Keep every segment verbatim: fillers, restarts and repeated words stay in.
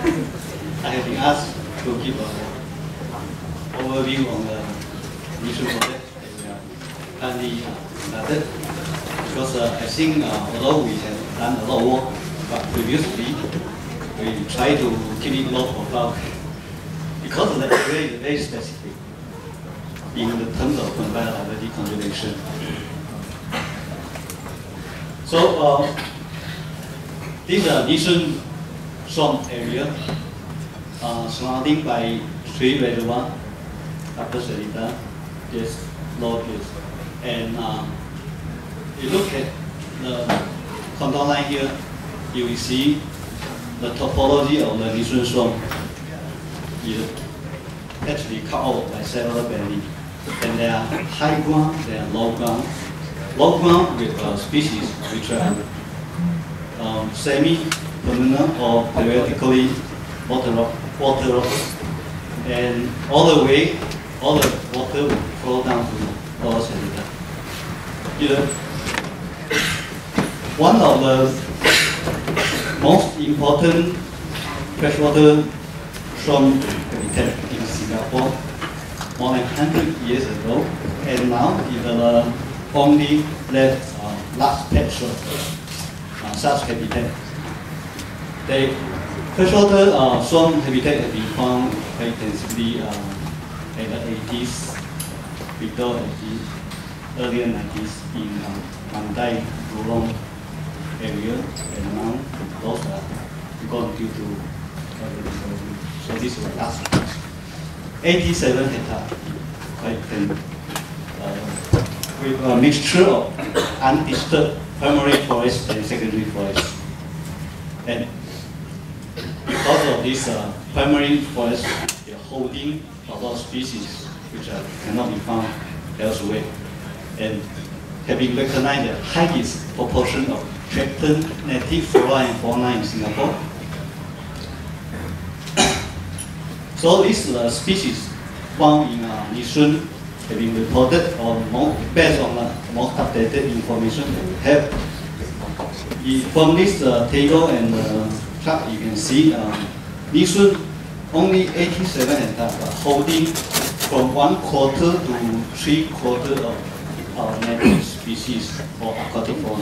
I have been asked to give an overview on the initial project that we are currently started. Because uh, I think uh, although we have done a lot of work, but previously we try to keep it low profile because the area is very specific in the terms of biodiversity conservation. So uh, this is a Nishan swamp area uh, surrounded by three reservoirs, Upper Seletar, yes, Lower Peirce, and uh, you look at the contour line here, you will see the topology of the Nishan swamp is actually cut off by several valleys. And there are high ground, there are low ground. Low ground with uh, species which are um, semi-permanent or periodically water water rocks. And all the way, all the water will flow down to Lower Seletar. Here, one of the most important freshwater swamp habitat in Singapore more than one hundred years ago, and now is the only left uh, large patch of uh, such habitat. The freshwater uh, swamp habitat has been found quite extensively uh, in the eighties, middle eighties, earlier nineties in uh, Mandai, Jurong area, and now those are gone due to uh, so this was last patch. eighty-seven hectares, quite thin, uh, with a mixture of undisturbed primary forest and secondary forest. And because of this uh, primary forest, they are holding a lot of species which are, cannot be found elsewhere, and have been recognized the highest proportion of threatened native flora and fauna in Singapore. So these uh, species found in uh, Nishan have been reported on more, based on uh, most updated information that we have. The, from this uh, table and uh, chart, you can see um, Nishan only eighty-seven hectares are holding from one quarter to three quarter of our native species or aquatic fauna.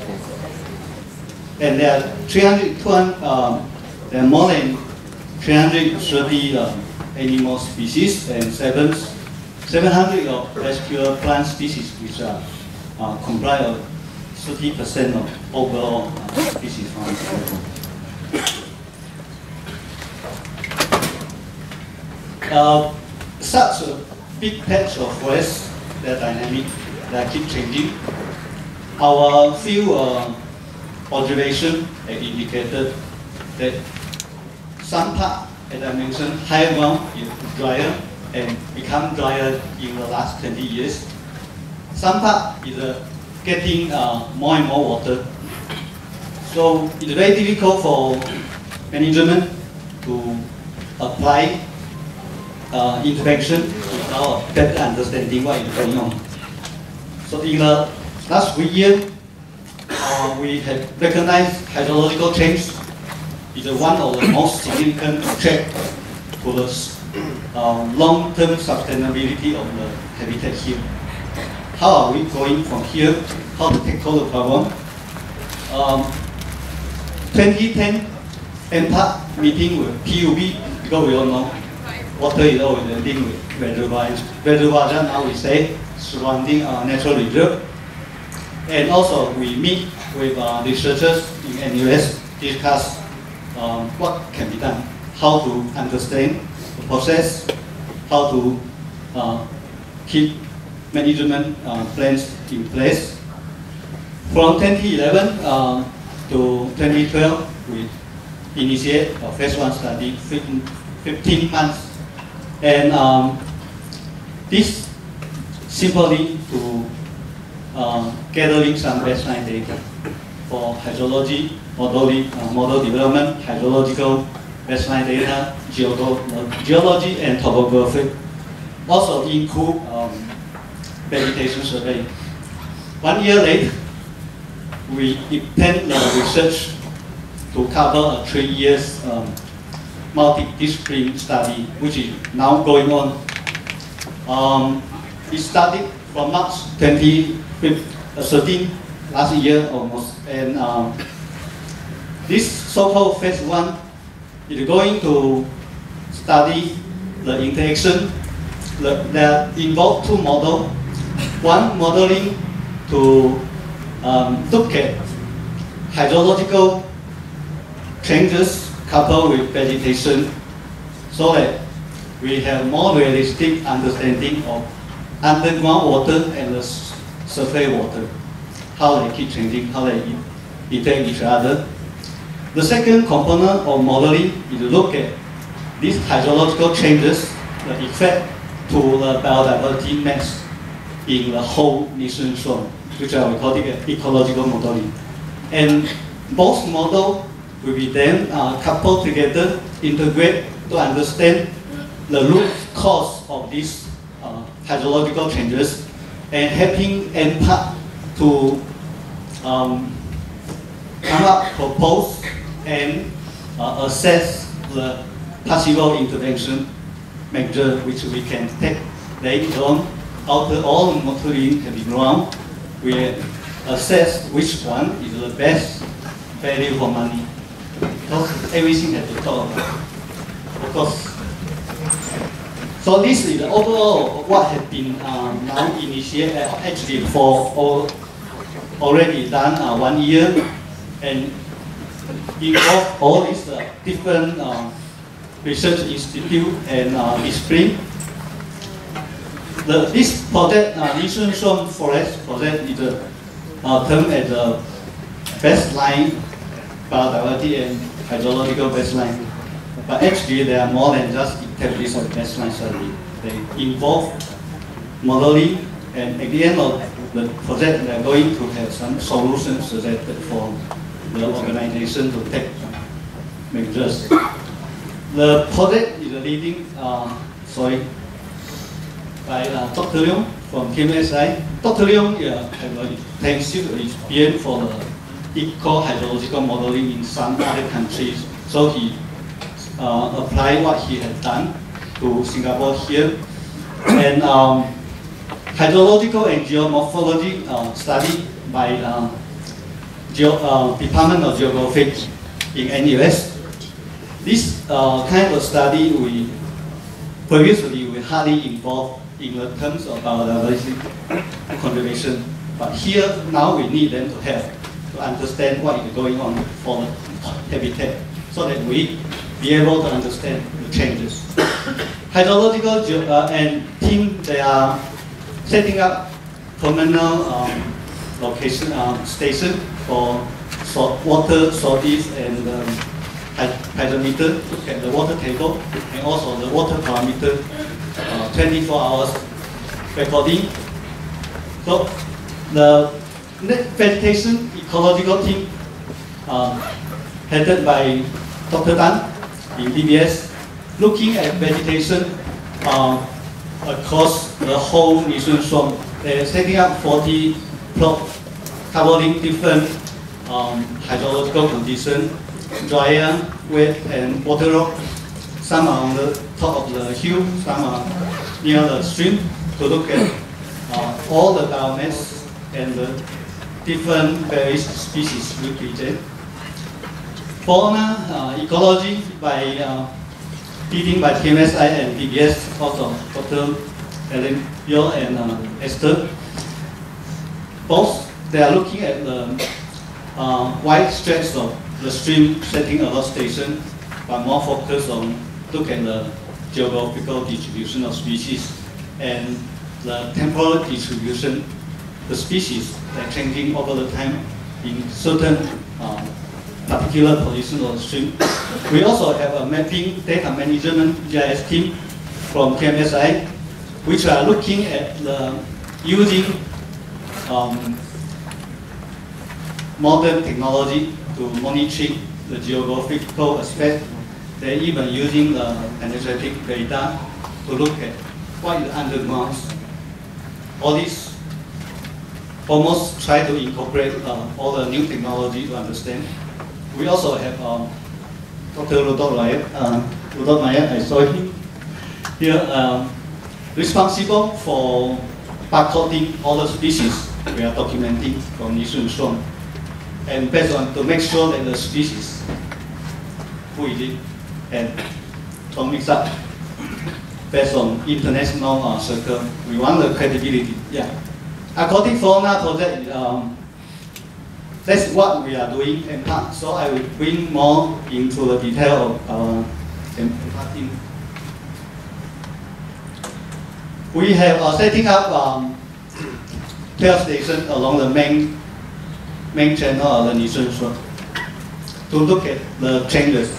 And there are three hundred, two hundred, um, there are more than three hundred thirty um, animal species and seven, seven hundred of rescue plant species, which are uh, comprise of thirty percent of overall uh, species found in Singapore. Uh, such a big patch of forest, they're dynamic, they keep changing. Our field uh, observation have indicated that some part, as I mentioned, higher ground is drier and become drier in the last twenty years. Some part is uh, getting uh, more and more water. So it's very difficult for management to apply uh, intervention without better understanding what is going on. So in the last three years, uh, we have recognized hydrological change is one of the most significant threats to the uh, long-term sustainability of the habitat here. How are we going from here? How to tackle the problem? Um, twenty ten M P A C meeting with P U B, because we all know water is always linked with reservoirs. Reservoirs are now we say surrounding our natural reserve. And also we meet with uh, researchers in N U S, discuss um, what can be done, how to understand the process, how to uh, keep management uh, plans in place. From twenty eleven uh, to twenty twelve, we initiate a phase one study, fifteen months. And um, this simply to uh, gathering some baseline data for hydrology, modeling, uh, model development, hydrological baseline data, geolo geology and topography. Also include um, vegetation survey. One year later, we intend the research to cover a three years um, multidisciplinary study, which is now going on. Um, it started from March twenty thirteen, last year almost, and um, this so-called phase one is going to study the interaction that involve two models. One, modeling to um, look at hydrological changes coupled with vegetation, so that we have more realistic understanding of underground water and the surface water, how they keep changing, how they interact with each other. The second component of modeling is to look at these hydrological changes, the effect to the biodiversity mass in the whole Nisuen Suan, which I will call it ecological modeling. And both models will be then uh, coupled together, integrate to understand the root cause of these uh, hydrological changes, and helping N P A C to um, come up, propose, and uh, assess the possible intervention measure which we can take later on. After all monitoring can be run, we assess which one is the best value for money. Because everything has to talk about, of course. So this is the overall what has been um, now initiated, actually for all, already done uh, one year, and involve all these uh, different uh, research institute and uh, discipline. The, this project, uh, Nisuen Suan Forest Project, is a, uh, termed as a baseline biodiversity and hydrological baseline. But actually, there are more than just activities of baseline study. They involve modeling, and at the end of the project, they are going to have some solutions suggested for the organization to take measures. The project is leading, uh, sorry, by uh, Doctor Leong from K M S I. Doctor Leong uh, has an extensive experience for the eco-hydrological modeling in some other countries. So he uh, applied what he had done to Singapore here. And um, hydrological and geomorphology uh, study by uh, Geo, uh, Department of Geography in N U S. This uh, kind of study we previously we hardly involved in the terms of biodiversity conservation, but here now we need them to help to understand what is going on for the habitat, so that we be able to understand the changes. Hydrological uh, and team, they are setting up permanent um, location uh, station for salt water sources and um, hydrometer, look at the water table, and also the water parameter, uh, twenty-four hours recording. So the vegetation ecological team, uh, headed by Doctor Tan in D B S, looking at vegetation uh, across the whole Nisuen Suan. They're setting up forty plots covering different um, hydrological conditions, drier, wet, and water rock. Some are on the top of the hill, some are near the stream, to look at uh, all the biomass and the different various species represented. Fauna uh, ecology by uh, leading by K M S I and D B S, also Doctor Ellen Yo and uh, Esther. Both, they are looking at the uh, wide stretch of the stream setting a lot station, but more focused on look at the geographical distribution of species and the temporal distribution. The species are changing over the time in certain uh, particular positions of the stream. We also have a mapping data management G I S team from K M S I, which are looking at the using um, modern technology to monitor the geographical aspect. They're even using the penetrating data to look at what is underground. All these almost try to incorporate uh, all the new technology to understand. We also have um, Doctor Rudolf Meyer, uh, Rudolf Meyer, I saw him here, um, responsible for barcoding all the species we are documenting from Nisun Swan, and based on to make sure that the species, who is it, and don't mix up based on international uh, circle. We want the credibility. Yeah. According to Fauna project, um, that's what we are doing in part. So I will bring more into the detail of our team. We have uh, setting up um, twelve stations along the main main channel of the Nisun Swan to look at the changes.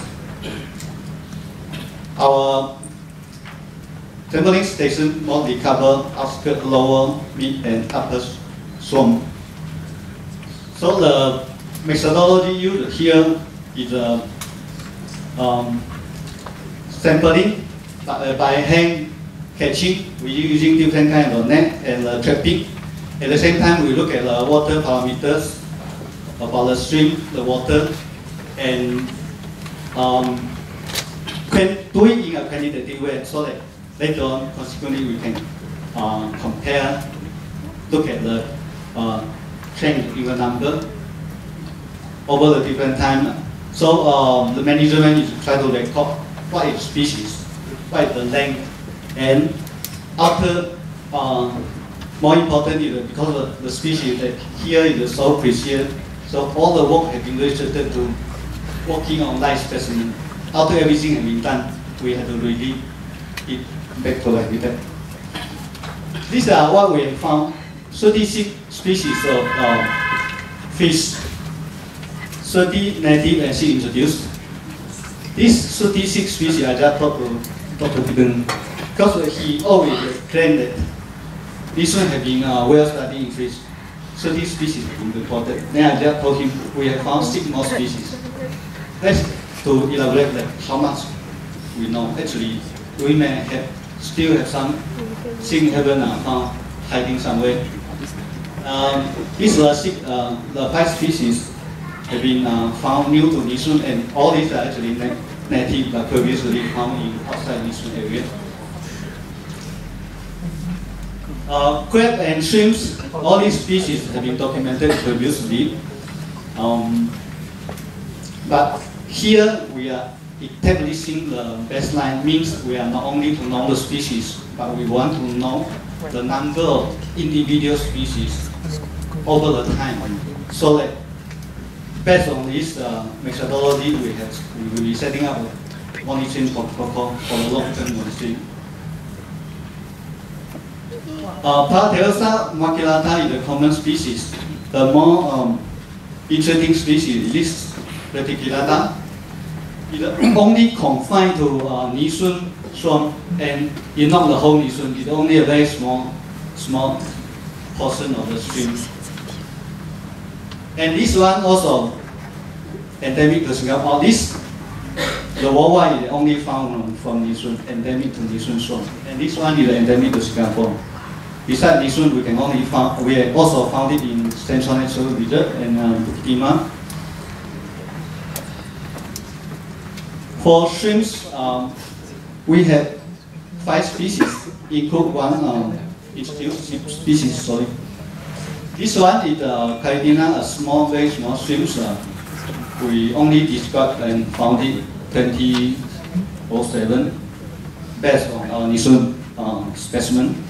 Our sampling station mostly cover outskirts, lower, mid, and upper swarm. So the methodology used here is a um, sampling by, uh, by hand catching. We using different kind of net and uh, trapping. At the same time, we look at the water parameters about the stream, the water, and um, do it in a quantitative way so that later on, consequently, we can uh, compare, look at the uh, change in the number over the different time. So um, the management is to try to record what is species, what is the length, and after, uh, more important is because of the species that here is so precious, so all the work has been restricted to working on live specimen. After everything has been done, we have to release it back to the habitat. These are what we have found: thirty-six species of uh, fish, thirty native and six introduced. These thirty-six species I just talked to Doctor Gibbon because he always claimed that this one has been uh, well studied in fish. thirty species have been reported. Then I just told him we have found six more species. That's to elaborate that how much we know. Actually, we may have still have some things haven't uh, found hiding somewhere. Um, these are six, uh, the five species have been uh, found new to Nisun, and all these are actually na native but previously found in outside Nisun area. Uh, crab and shrimps, all these species have been documented previously. Um, but here we are establishing the baseline, means we are not only to know the species, but we want to know the number of individual species over the time, so that based on this uh, methodology, we have we will be setting up a monitoring protocol for the long-term monitoring. Uh, Paratherosa maculata is a common species. The more um, interesting species is Reticulata. It is only confined to uh, Nisun Swan, and it's not the whole Nisun. It's only a very small, small portion of the stream. And this one also endemic to Singapore. This, the worldwide, is only found from Nisun, endemic to Nisun Swan. And this one is endemic to Singapore. Besides Nisun, we can only found, we have also found it in Central Natural Reserve and uh, Bukit Timah. For shrimps, um, we have five species, include one um, introduced species. Sorry, this one is uh, Caridina, a small, very small shrimps. Uh, we only described and found it twenty oh seven, based on our Nisun uh, specimen.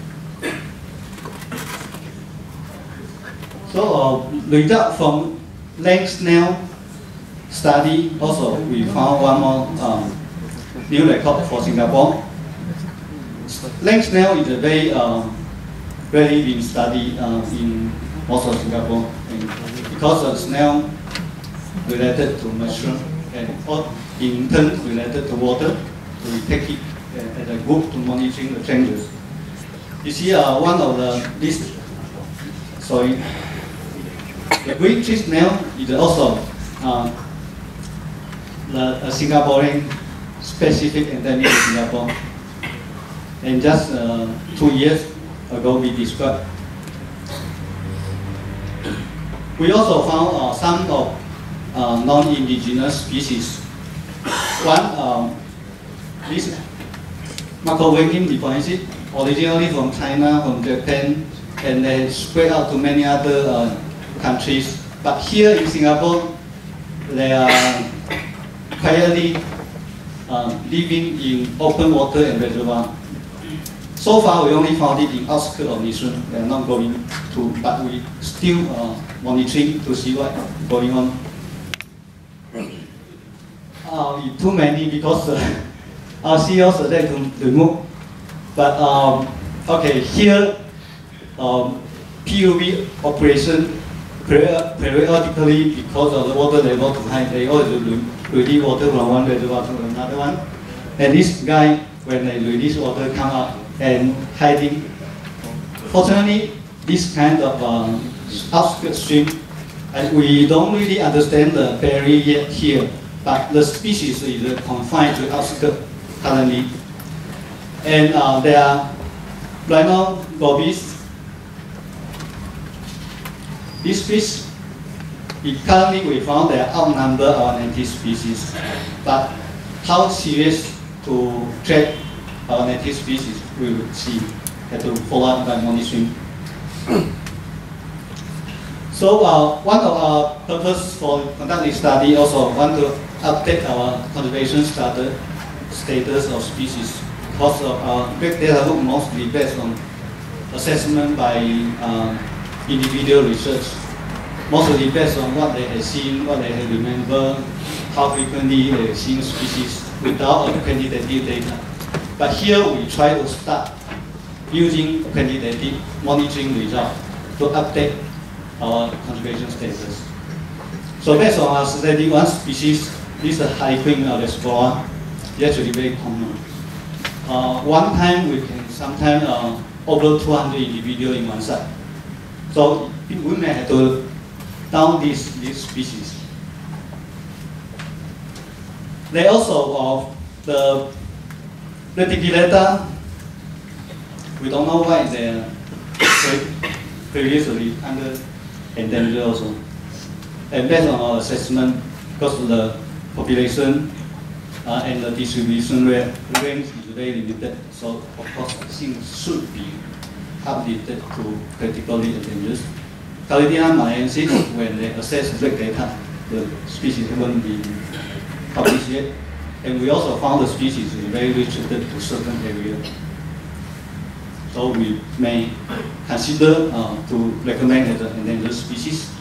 So, uh, result from land snail study, also we found one more um, new record for Singapore. Land snail is a very, uh, very been studied uh, in most of Singapore, and because of snail related to mushroom and in turn related to water, we take it uh, as a group to monitoring the changes. You see, uh, one of the this, sorry. The green tree snail is also uh, the, a Singaporean specific endemic in Singapore. And just uh, two years ago, we described. We also found uh, some of uh, non-indigenous species one, um, this Macro-Winging deposit, originally from China, from Japan, and they spread out to many other uh, countries. But here in Singapore, they are quietly uh, living in open water and reservoir. So far, we only found it in outskirts of Yishun. We are not going to, but we still uh, monitoring to see what's going on. Uh, too many because uh, our C E O said to remove. But um, okay, here um, P U B operation periodically because of the water level too high, they always release water from one reservoir to another one. And this guy, when they release water, come out and hiding. Fortunately, this kind of um, outskirt stream, and we don't really understand the berry yet here, but the species is confined to outskirt currently. And uh, there are rhino gobies. This fish, it currently we found they outnumber our native species, but how serious to track our native species, we will see, have to follow up by monitoring. So uh, one of our purpose for conducting study also want to update our conservation status, status of species because of our big data book mostly based on assessment by uh, individual research, mostly based on what they have seen, what they have remembered, how frequently they have seen species without a quantitative data. But here we try to start using quantitative monitoring results to update our conservation status. So based on our study, one species, this is a harlequin explorer, it's actually very common. Uh, one time we can sometimes uh, over two hundred individuals in one site. So we may have to down this, this species. They also, uh, the Reticulata, we don't know why they're previously under endangered also. And based on our assessment, because of the population uh, and the distribution range is very limited, so of course things should be updated to critically endangered. Calidia maliensis, when they assess black data, the species haven't been published yet. And we also found the species is very restricted to certain areas. So we may consider uh, to recommend as an endangered species.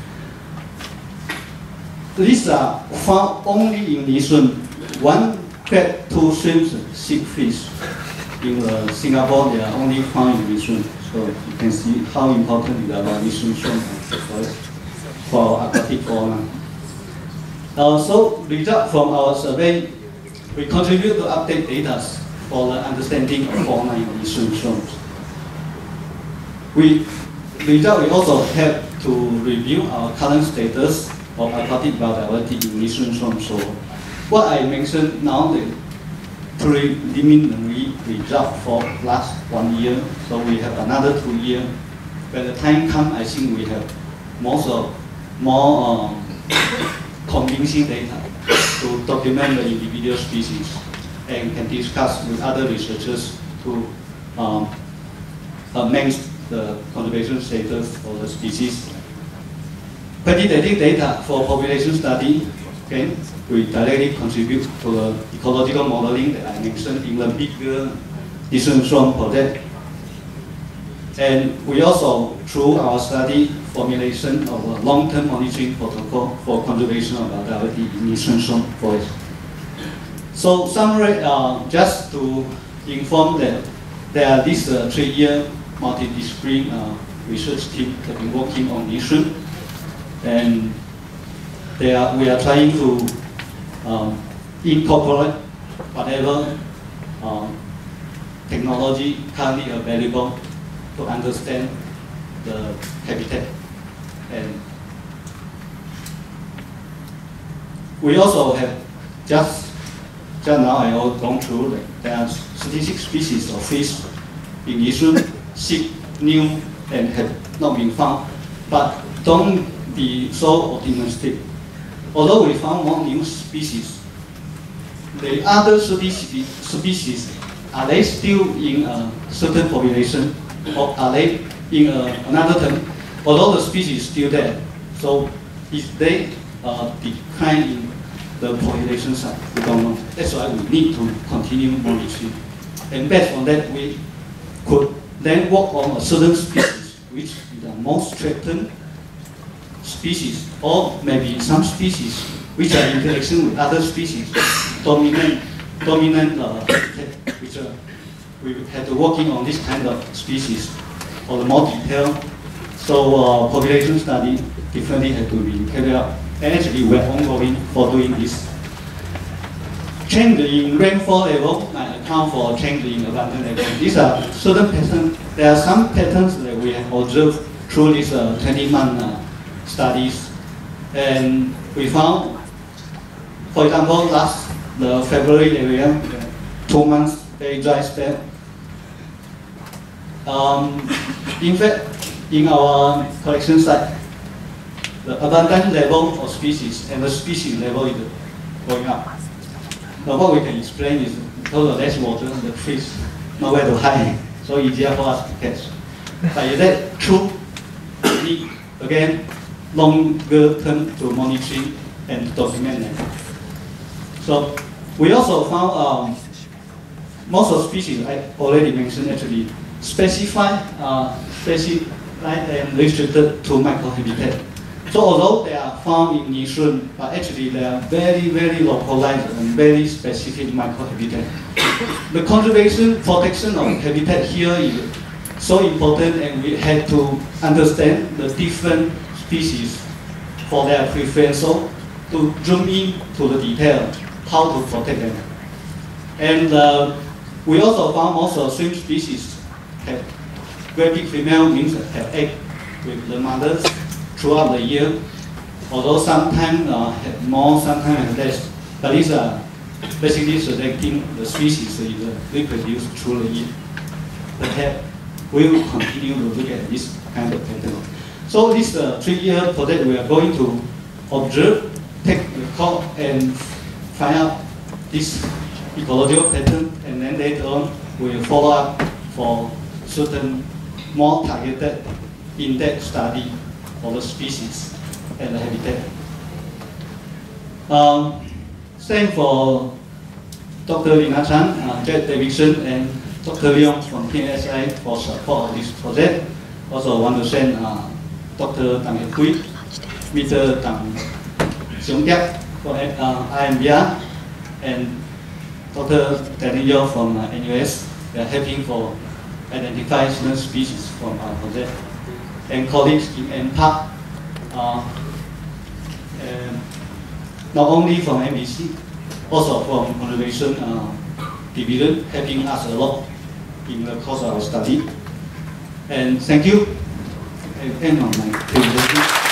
These are found only in Yishun. One crab, two shrimps, six fish. In uh, Singapore, they are only found in Yishun. So you can see how important it is about Yishun shrimp for aquatic fauna. Uh, so, result from our survey, we contribute to update data for the understanding of fauna in Yishun swamps. We, result, we also help to review our current status of aquatic biodiversity in Yishun swamps. So, what I mentioned now, the preliminary result for last one year. So we have another two years. When the time comes, I think we have most of more. Um, convincing data to document the individual species and can discuss with other researchers to um, amend the conservation status for the species. Quantitative data for population study, okay, we directly contribute to the ecological modeling that I mentioned in the bigger Yishun swamp project. And we also, through our study, formulation of a long-term monitoring protocol for conservation of biodiversity in Yishun swamp forest. So, summary, uh, just to inform that there are this uh, three-year multidisciplinary uh, research team that have been working on Yishun, and they are, we are trying to um, incorporate whatever um, technology currently available to understand the habitat. And we also have just, just now I have gone through that there are thirty-six species of fish in Yishun, six new and have not been found. But don't be so optimistic. Although we found more new species, the other species, species are they still in a certain population, or are they in a, another term? Although the species is still there, so if they uh, decline in the population side, we don't know. That's why we need to continue monitoring. And based on that, we could then work on a certain species, which is the most threatened species, or maybe some species which are in interaction with other species, dominant, dominant uh, which uh, we had to working on this kind of species for the more detail. So uh, population study definitely had to be carried out. And actually we're ongoing for doing this. Change in rainfall level might account for change in abundance level. These are certain patterns. There are some patterns that we have observed through these uh, twenty month uh, studies. And we found, for example, last the February area, two months very dry spell. Um, in fact, in our collection site, the abundance level of species and the species level is going up. But what we can explain is because of less water, the fish nowhere to hide, so easier for us to catch. But is that true? We need, again, longer term to monitoring and document them. So we also found um, most of the species I already mentioned actually specified, uh, specified and restricted to microhabitat. So although they are found in Yishun, but actually they are very, very localized and very specific microhabitat. The conservation, protection of habitat here is so important, and we had to understand the different species for their preference. So to zoom in to the detail, how to protect them. And uh, we also found most of the swim species have very big female, means have egg with the mothers throughout the year, although sometimes uh, have more, sometimes have less. But these are basically selecting the species that is uh, reproduced through the year. But we will continue to look at this kind of pattern. So this uh, three-year project, we are going to observe, take the call, and find out this ecological pattern, and then later on we will follow up for certain more targeted in-depth study of the species and the habitat. Um, same for Doctor Lina Chan, uh, Jack Davidson, and Doctor Leong from P N S I for support of this project. Also want to thank uh, Doctor Dang Hiet Hui, Mister Dang Siong Kiat from uh, I M B R, and Doctor Daniel from uh, N U S. They are helping for identify certain species from our project. And colleagues in N P A R, uh, not only from M B C, also from Conservation uh, Division, helping us a lot in the course of our study. And thank you. I end on my presentation.